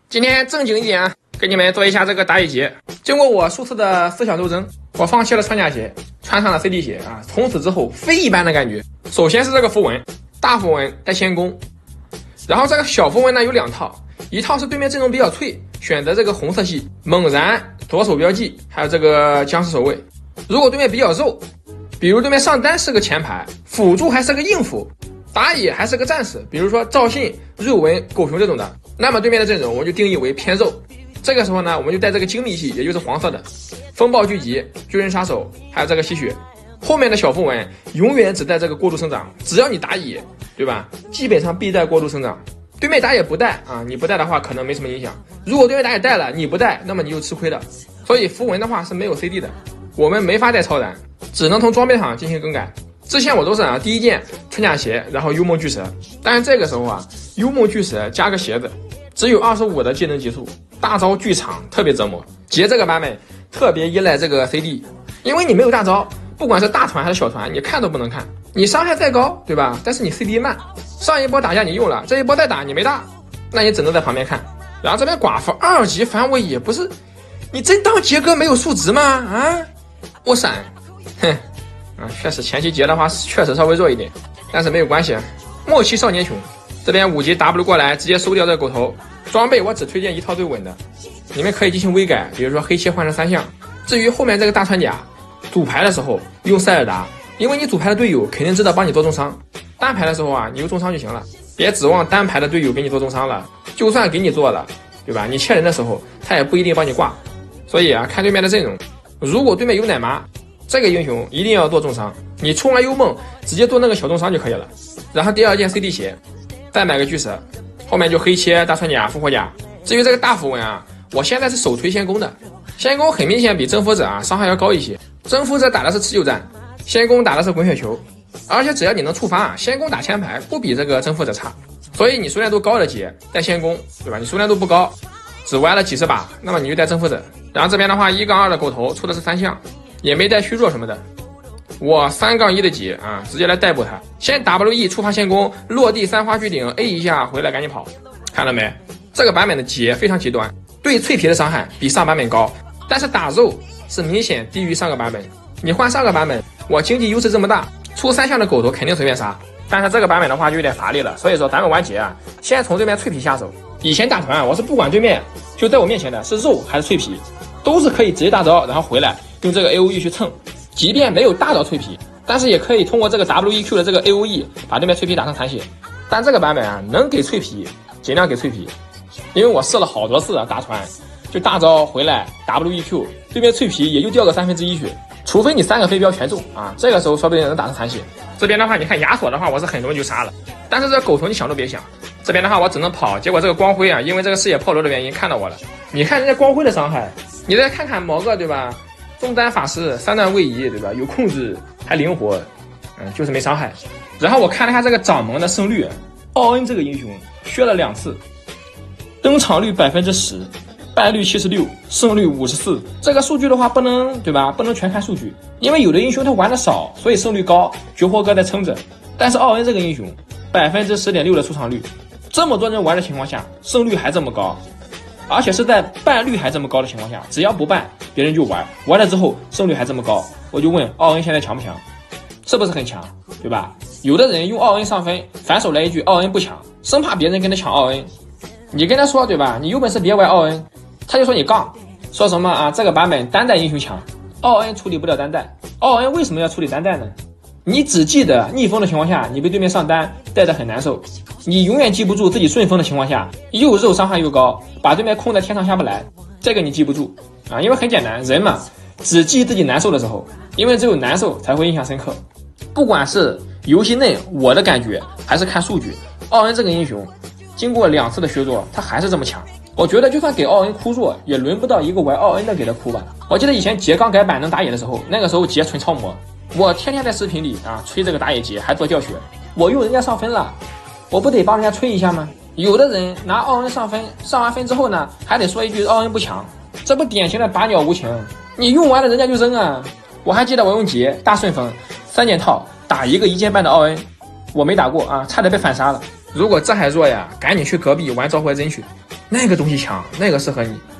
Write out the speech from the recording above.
今天正经一点啊，给你们做一下这个打野节。经过我数次的思想斗争，我放弃了穿甲鞋，穿上了 CD 鞋啊。从此之后，非一般的感觉。首先是这个符文，大符文带先攻，然后这个小符文呢有2套，一套是对面阵容比较脆，选择这个红色系猛然、左手标记，还有这个僵尸守卫。如果对面比较肉，比如对面上单是个前排，辅助还是个硬辅，打野还是个战士，比如说赵信、瑞文、狗熊这种的，那么对面的阵容我就定义为偏肉。这个时候呢，我们就带这个精密系，也就是黄色的风暴聚集、巨人杀手，还有这个吸血。后面的小符文永远只带这个过度生长，只要你打野，对吧？基本上必带过度生长。对面打野不带啊，你不带的话可能没什么影响。如果对面打野带了，你不带，那么你就吃亏了。所以符文的话是没有 CD 的，我们没法带超燃，只能从装备上进行更改。之前我都是第一件穿甲鞋，然后幽梦巨蛇，但是这个时候幽梦巨蛇加个鞋子，只有25的技能级数，大招巨长，特别折磨。杰这个版本特别依赖这个 CD， 因为你没有大招，不管是大团还是小团，你看都不能看。你伤害再高，对吧？但是你 CD 慢，上一波打架你用了，这一波再打你没大，那你只能在旁边看。然后这边寡妇2级反尾也不是，你真当杰哥没有数值吗？啊，我闪，哼。确实前期杰的话确实稍微弱一点，但是没有关系。末期少年穷，这边5级 W 过来直接收掉这个狗头。装备我只推荐一套最稳的，你们可以进行微改，比如说黑切换成3项。至于后面这个大穿甲，组牌的时候用塞尔达，因为你组牌的队友肯定知道帮你做重伤，单排的时候你就重伤就行了，别指望单排的队友给你做重伤了，就算给你做了，对吧？你切人的时候他也不一定帮你挂。所以看对面的阵容，如果对面有奶妈，这个英雄一定要做重伤，你冲完幽梦直接做那个小重伤就可以了。然后第2件 CD 鞋，再买个巨蛇，后面就黑切、大穿甲、复活甲。至于这个大符文我现在是首推先攻的，先攻很明显比征服者伤害要高一些。征服者打的是持久战，先攻打的是滚雪球，而且只要你能触发先攻打前排不比这个征服者差。所以你熟练度高的节带先攻，对吧？你熟练度不高，只玩了几十把，那么你就带征服者。然后这边的话1-2的狗头出的是3项。也没带虚弱什么的，我3-1的节直接来逮捕他。先 WE 触发先攻，落地3花巨顶 A 一下回来赶紧跑。看到没？这个版本的节非常极端，对脆皮的伤害比上版本高，但是打肉是明显低于上个版本。你换上个版本，我经济优势这么大，出3项的狗头肯定随便杀。但是这个版本的话就有点乏力了，所以说咱们玩节先从对面脆皮下手。以前打团我是不管对面就在我面前的是肉还是脆皮，都是可以直接大招然后回来用这个 AOE 去蹭，即便没有大招脆皮，但是也可以通过这个 WEQ 的这个 AOE 把对面脆皮打成残血。但这个版本能给脆皮尽量给脆皮，因为我试了好多次打团，就大招回来 WEQ 对面脆皮也就掉个1/3血，除非你3个飞镖全中这个时候说不定能打成残血。这边的话你看亚索的话我是很容易就杀了，但是这个狗头你想都别想。这边的话我只能跑，结果这个光辉因为这个视野炮楼的原因看到我了。你看人家光辉的伤害，你再看看毛个，对吧？中单法师3段位移，对吧？有控制还灵活，就是没伤害。然后我看了一下这个掌门的胜率，奥恩这个英雄削了2次，登场率10%，败率76%，胜率54%。这个数据的话不能，对吧？不能全看数据，因为有的英雄他玩的少，所以胜率高，绝活哥在撑着。但是奥恩这个英雄10.6%的出场率，这么多人玩的情况下，胜率还这么高。而且是在败率还这么高的情况下，只要不败，别人就玩了之后胜率还这么高，我就问奥恩现在强不强？是不是很强，对吧？有的人用奥恩上分，反手来一句奥恩不强，生怕别人跟他抢奥恩。你跟他说，对吧？你有本事别玩奥恩，他就说你杠，说什么这个版本单带英雄强，奥恩处理不了单带。奥恩为什么要处理单带呢？你只记得逆风的情况下你被对面上单带得很难受，你永远记不住自己顺风的情况下又肉伤害又高，把对面控在天上下不来，这个你记不住因为很简单，人嘛只记自己难受的时候，因为只有难受才会印象深刻。不管是游戏内我的感觉还是看数据，奥恩这个英雄经过2次的削弱他还是这么强。我觉得就算给奥恩哭弱也轮不到一个玩奥恩的给他哭吧。我记得以前杰刚改版能打野的时候，那个时候杰纯超模，我天天在视频里吹这个打野节还做教学，我用人家上分了，我不得帮人家吹一下吗？有的人拿奥恩上分，上完分之后呢还得说一句奥恩不强，这不典型的拔鸟无情，你用完了人家就扔我还记得我用杰大顺风3件套打一个1件半的奥恩，我没打过差点被反杀了。如果这还弱赶紧去隔壁玩召回真去。 那个东西强，那个适合你。